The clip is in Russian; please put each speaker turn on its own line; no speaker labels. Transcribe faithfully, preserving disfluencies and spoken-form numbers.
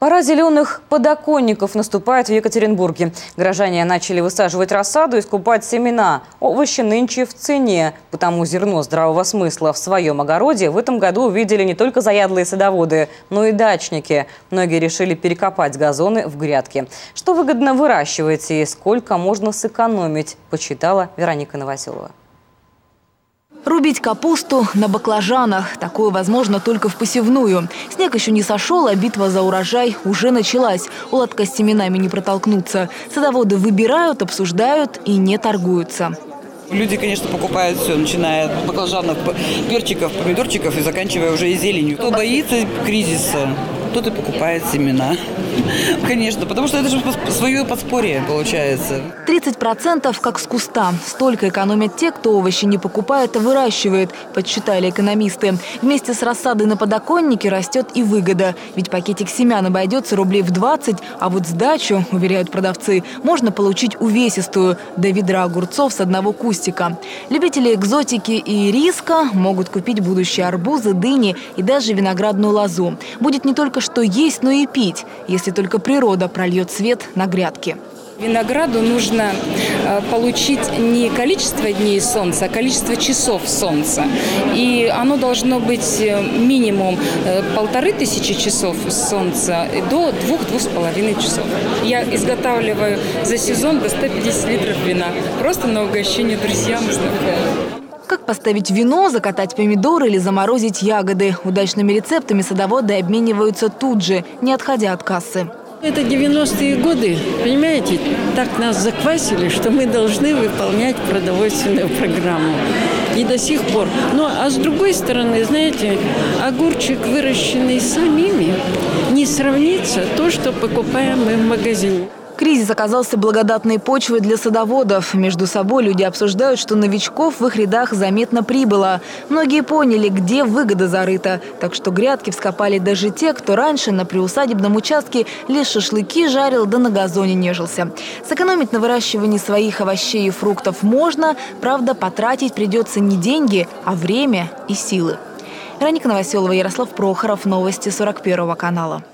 Пора зеленых подоконников наступает в Екатеринбурге. Горожане начали высаживать рассаду и скупать семена. Овощи нынче в цене, потому зерно здравого смысла в своем огороде в этом году увидели не только заядлые садоводы, но и дачники. Многие решили перекопать газоны в грядки. Что выгодно выращиваете и сколько можно сэкономить, почитала Вероника Новоселова.
Рубить капусту на баклажанах. Такое возможно только в посевную. Снег еще не сошел, а битва за урожай уже началась. У лотка с семенами не протолкнуться. Садоводы выбирают, обсуждают и не торгуются.
Люди, конечно, покупают все, начиная от баклажанов, перчиков, помидорчиков и заканчивая уже и зеленью. Кто боится кризиса, тот и покупает семена. Конечно, потому что это же свое подспорье получается.
тридцать процентов как с куста. Столько экономят те, кто овощи не покупает, а выращивает, подсчитали экономисты. Вместе с рассадой на подоконнике растет и выгода. Ведь пакетик семян обойдется рублей в двадцать, а вот сдачу, уверяют продавцы, можно получить увесистую – до ведра огурцов с одного кустика. Любители экзотики и риска могут купить будущие арбузы, дыни и даже виноградную лозу. Будет не только что есть, но и пить, если только природа прольет свет на грядки.
Винограду нужно получить не количество дней солнца, а количество часов солнца. И оно должно быть минимум полторы тысячи часов солнца до двух-двух с половиной часов. Я изготавливаю за сезон до ста пятидесяти литров вина. Просто на угощение друзьям и знакомым.
Как поставить вино, закатать помидоры или заморозить ягоды. Удачными рецептами садоводы обмениваются тут же, не отходя от кассы.
Это девяностые годы, понимаете, так нас заквасили, что мы должны выполнять продовольственную программу. И до сих пор. Ну, а с другой стороны, знаете, огурчик, выращенный самими, не сравнится то, что покупаем мы в магазине.
Кризис оказался благодатной почвой для садоводов. Между собой люди обсуждают, что новичков в их рядах заметно прибыло. Многие поняли, где выгода зарыта. Так что грядки вскопали даже те, кто раньше на приусадебном участке лишь шашлыки жарил да на газоне нежился. Сэкономить на выращивании своих овощей и фруктов можно, правда, потратить придется не деньги, а время и силы. Вероника Новоселова, Ярослав Прохоров. Новости сорок первого канала.